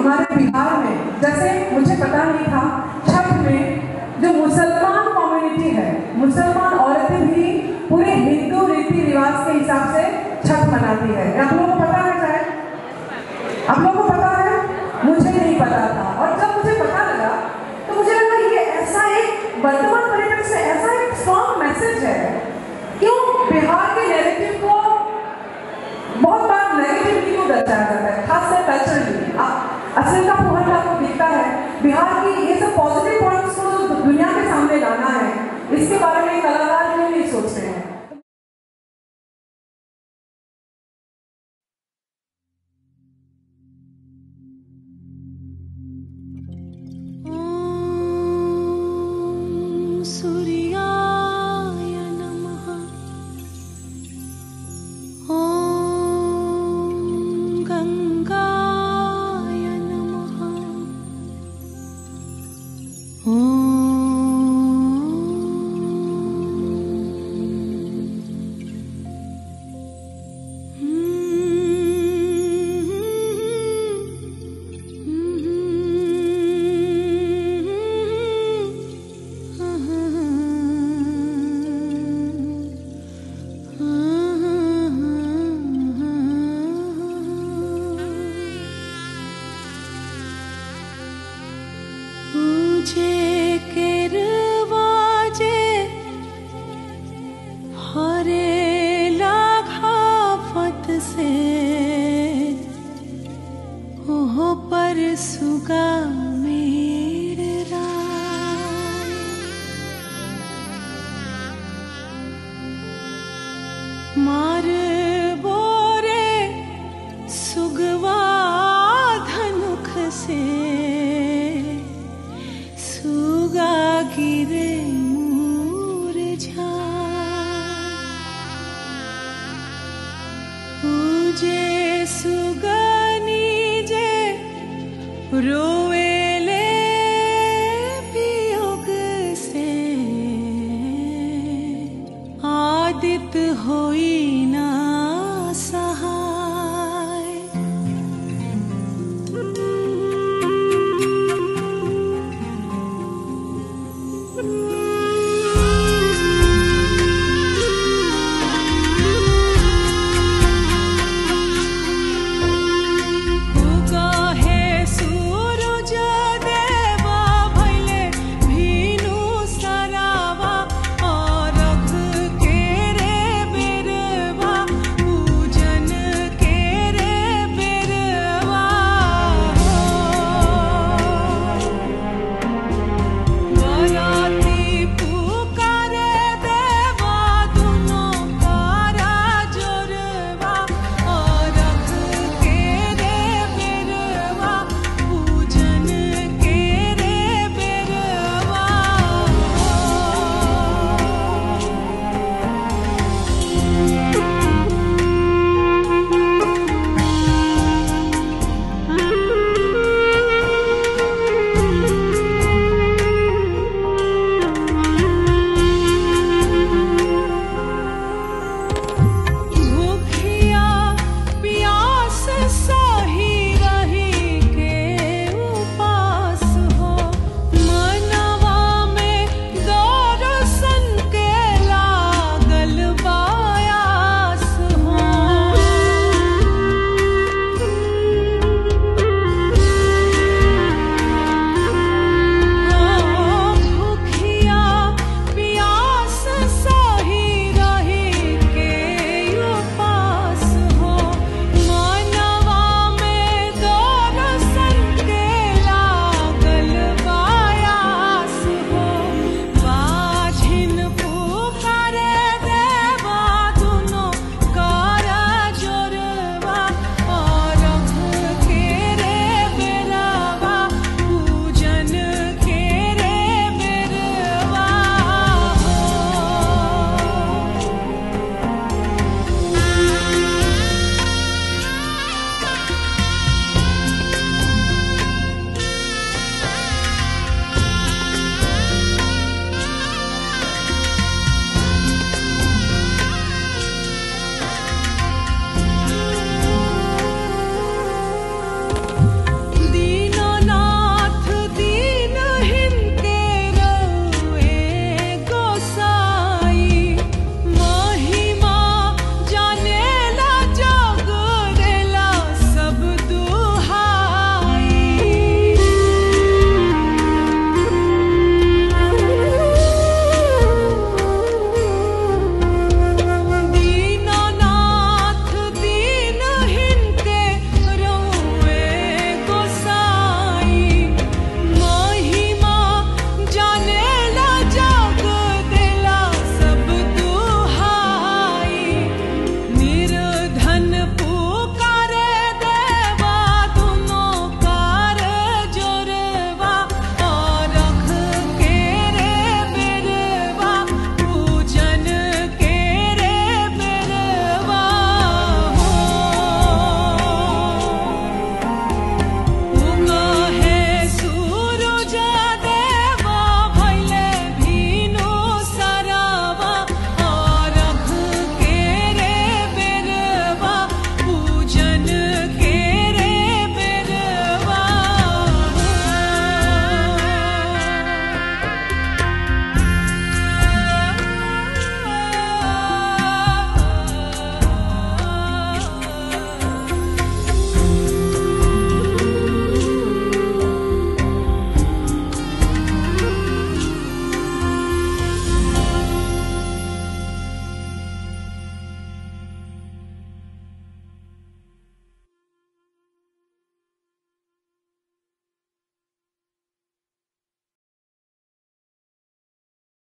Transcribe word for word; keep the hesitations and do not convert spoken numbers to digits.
हमारे बिहार में, जैसे मुझे पता नहीं था, छठ में जो मुसलमान कम्युनिटी है, मुसलमान औरतें भी पूरे हिंदू रीति रिवाज के हिसाब से छठ मनाती है। आप लोगों को पता है? शायद आप लोगों को पता है, मुझे नहीं पता था। और जब मुझे पता लगा तो मुझे लगा ये ऐसा एक वर्तमान परिवेश से ऐसा एक स्ट्रॉन्ग मैसेज है। क्यों बिहार के नैरेटिव को बहुत बार नेगेटिवली को दर्शाया जाता है, खासकर कल्चरली। असलियत का पूर्ण आपको दिखता है। बिहार की ये सब पॉजिटिव पॉइंट्स को दुनिया के सामने लाना है, इसके बारे में कलाकार क्यों नहीं सोचते हैं? मार बोरे सुगवा धनुख से सुगा गिरे मुरझा पूजे सुगनी जे रोए